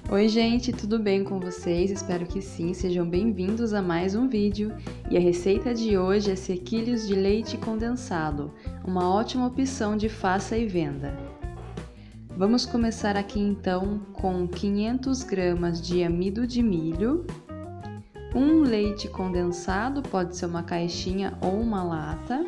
Oi gente, tudo bem com vocês? Espero que sim, sejam bem-vindos a mais um vídeo. E a receita de hoje é sequilhos de leite condensado, uma ótima opção de faça e venda. Vamos começar aqui então com 500 gramas de amido de milho, um leite condensado, pode ser uma caixinha ou uma lata,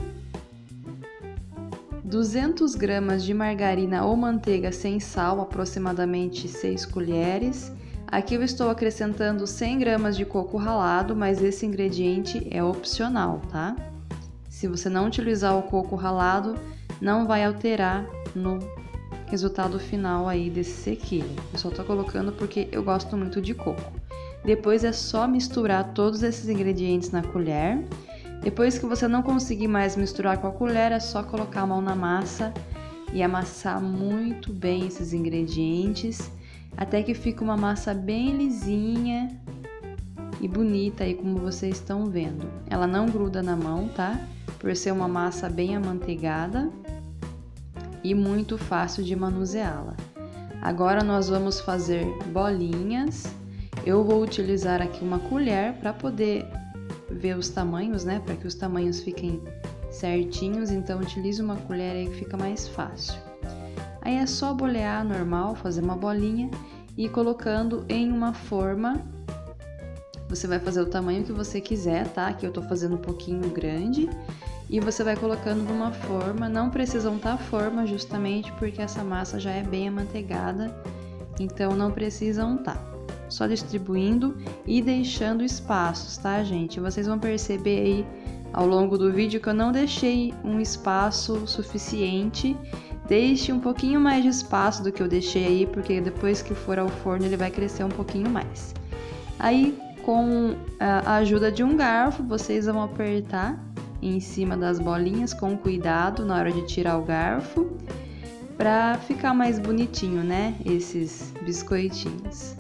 200 gramas de margarina ou manteiga sem sal, aproximadamente 6 colheres. Aqui eu estou acrescentando 100 gramas de coco ralado, mas esse ingrediente é opcional, tá? Se você não utilizar o coco ralado, não vai alterar no resultado final aí desse sequilho. Eu só tô colocando porque eu gosto muito de coco. Depois é só misturar todos esses ingredientes na colher. Depois que você não conseguir mais misturar com a colher, é só colocar a mão na massa e amassar muito bem esses ingredientes, até que fique uma massa bem lisinha e bonita aí, como vocês estão vendo. Ela não gruda na mão, tá? Por ser uma massa bem amanteigada e muito fácil de manuseá-la. Agora nós vamos fazer bolinhas. Eu vou utilizar aqui uma colher para poder ver os tamanhos, né? Para que os tamanhos fiquem certinhos, então utilize uma colher aí que fica mais fácil. Aí é só bolear normal, fazer uma bolinha e ir colocando em uma forma. Você vai fazer o tamanho que você quiser, tá? Aqui eu tô fazendo um pouquinho grande. E você vai colocando numa forma, não precisa untar a forma justamente porque essa massa já é bem amanteigada, então não precisa untar. Só distribuindo e deixando espaços, tá, gente? Vocês vão perceber aí ao longo do vídeo que eu não deixei um espaço suficiente. Deixe um pouquinho mais de espaço do que eu deixei aí, porque depois que for ao forno ele vai crescer um pouquinho mais. Aí, com a ajuda de um garfo, vocês vão apertar em cima das bolinhas com cuidado na hora de tirar o garfo, para ficar mais bonitinho, né? Esses biscoitinhos.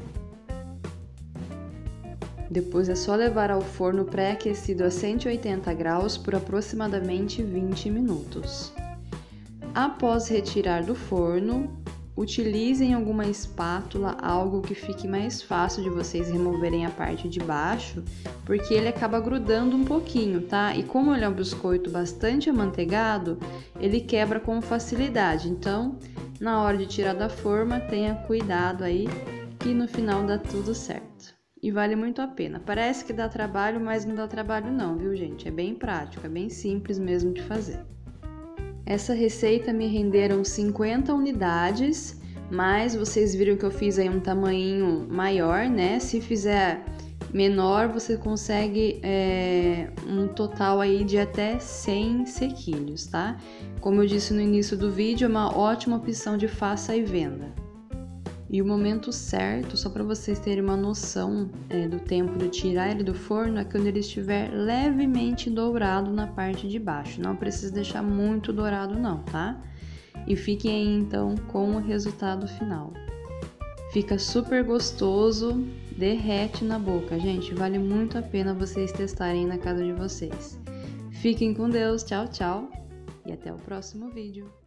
Depois é só levar ao forno pré-aquecido a 180 graus por aproximadamente 20 minutos. Após retirar do forno, utilizem alguma espátula, algo que fique mais fácil de vocês removerem a parte de baixo, porque ele acaba grudando um pouquinho, tá? E como ele é um biscoito bastante amanteigado, ele quebra com facilidade. Então, na hora de tirar da forma, tenha cuidado aí, que no final dá tudo certo. E vale muito a pena. Parece que dá trabalho, mas não dá trabalho não, viu, gente? É bem prático, é bem simples mesmo de fazer. Essa receita me renderam 50 unidades, mas vocês viram que eu fiz aí um tamanho maior, né? Se fizer menor, você consegue um total aí de até 100 sequilhos, tá? Como eu disse no início do vídeo, é uma ótima opção de faça e venda. E o momento certo, só para vocês terem uma noção do tempo de tirar ele do forno, é quando ele estiver levemente dourado na parte de baixo. Não precisa deixar muito dourado não, tá? E fiquem aí então com o resultado final. Fica super gostoso, derrete na boca, gente. Vale muito a pena vocês testarem na casa de vocês. Fiquem com Deus, tchau, tchau e até o próximo vídeo.